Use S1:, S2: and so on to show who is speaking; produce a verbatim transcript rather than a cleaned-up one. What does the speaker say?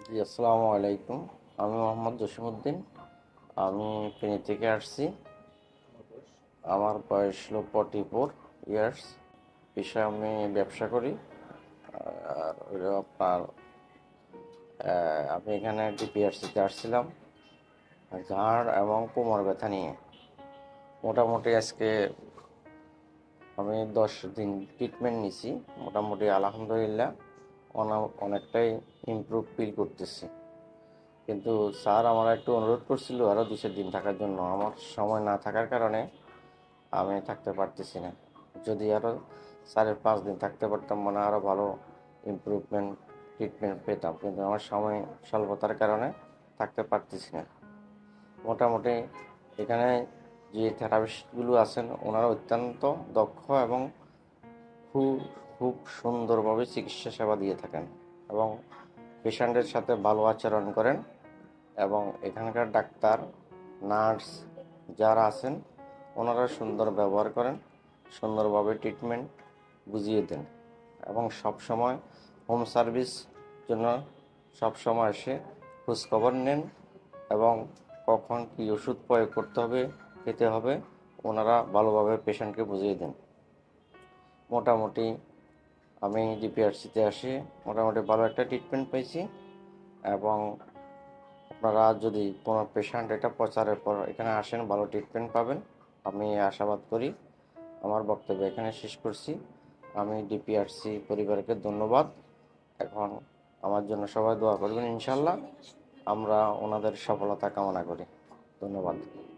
S1: জি, আসসালামু আলাইকুম। আমি মোহাম্মদ জসিমউদ্দিন। আমি ফেনী থেকে আসছি। আমার বয়স হলো ফর্টি ফোর ইয়ার্স। পেশায় আমি ব্যবসা করি। আর হলো আপনার আহ, আমি এখানে ডিপিআরসিতে আসছিলাম ঘাড় এবং কোমর ব্যথা নিয়ে। মোটামুটি আজকে আমি দশ দিন ট্রিটমেন্ট নিছি। মোটামুটি আলহামদুলিল্লাহ অনা- অনেকটাই ইমপ্রুভ ফিল করতেছি। কিন্তু স্যার আমার একটু অনুরোধ করছিল আরও দু চার দিন থাকার জন্য। আমার সময় না থাকার কারণে আমি থাকতে পারতেছি না। যদি আরও স্যারের পাঁচ দিন থাকতে পারতাম মানে আরও ভালো ইমপ্রুভমেন্ট ট্রিটমেন্ট পেতাম, কিন্তু আমার সময় স্বল্পতার কারণে থাকতে পারতেছি না। মোটামুটি এখানে যে থেরাপিস্টগুলো আছেন ওনারা অত্যন্ত দক্ষ এবং খুব খুব সুন্দরভাবে চিকিৎসা সেবা দিয়ে থাকেন এবং পেশেন্টের সাথে ভালো আচরণ করেন। এবং এখানকার ডাক্তার, নার্স যারা আছেন ওনারা সুন্দর ব্যবহার করেন, সুন্দরভাবে ট্রিটমেন্ট বুঝিয়ে দেন এবং সব সময় হোম সার্ভিস জন্য সব সময় এসে খোঁজখবর নেন এবং কখন কী ওষুধ প্রয়োগ করতে হবে, খেতে হবে, ওনারা ভালোভাবে পেশেন্টকে বুঝিয়ে দেন। মোটামুটি আমি ডিপিআরসিতে আসি, মোটামুটি ভালো একটা ট্রিটমেন্ট পেয়েছি। এবং আপনারা যদি কোনো পেশেন্ট এটা প্রচারের পর এখানে আসেন ভালো ট্রিটমেন্ট পাবেন, আমি আশাবাদ করি। আমার বক্তব্য এখানে শেষ করছি। আমি ডিপিআরসি পরিবারকে ধন্যবাদ। এখন আমার জন্য সবাই দোয়া করবেন ইনশাল্লাহ। আমরা ওনাদের সফলতা কামনা করি। ধন্যবাদ।